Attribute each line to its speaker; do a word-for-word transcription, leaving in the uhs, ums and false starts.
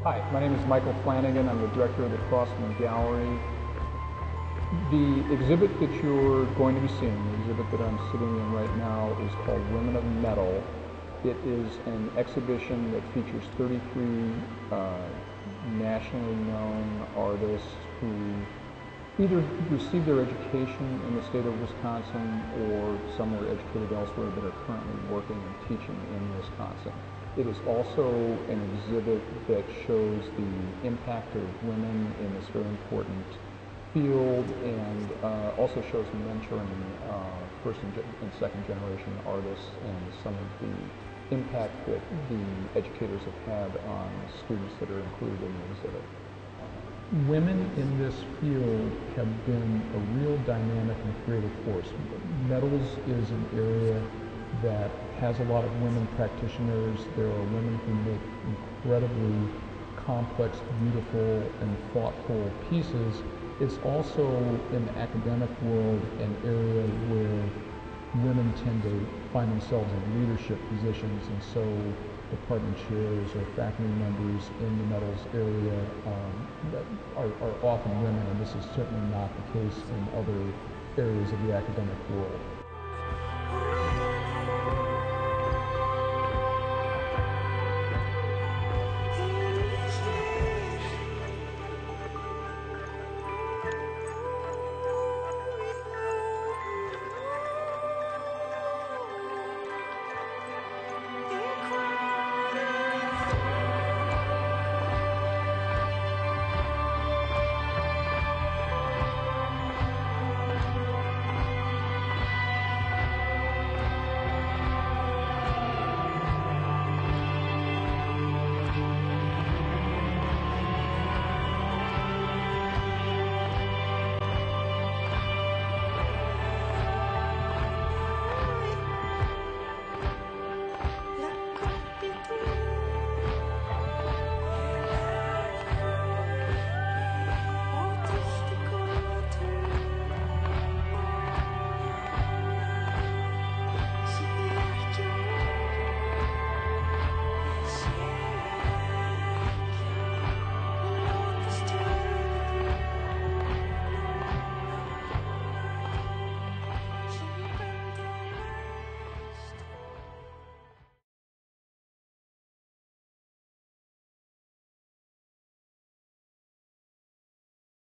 Speaker 1: Hi, my name is Michael Flanagan. I'm the director of the Crossman Gallery. The exhibit that you're going to be seeing, the exhibit that I'm sitting in right now, is called Women of Metal. It is an exhibition that features thirty-three uh, nationally known artists who either received their education in the state of Wisconsin or some were educated elsewhere but are currently working and teaching in Wisconsin. It is also an exhibit that shows the impact of women in this very important field and uh, also shows mentoring uh, first and, and second generation artists and some of the impact that the educators have had on students that are included in the exhibit. Women in this field have been a real dynamic and creative force. Metals is an area that has a lot of women practitioners. There are women who make incredibly complex, beautiful, and thoughtful pieces. It's also, in the academic world, an area where women tend to find themselves in leadership positions, and so department chairs or faculty members in the metals area um, that are, are often women, and this is certainly not the case in other areas of the academic world.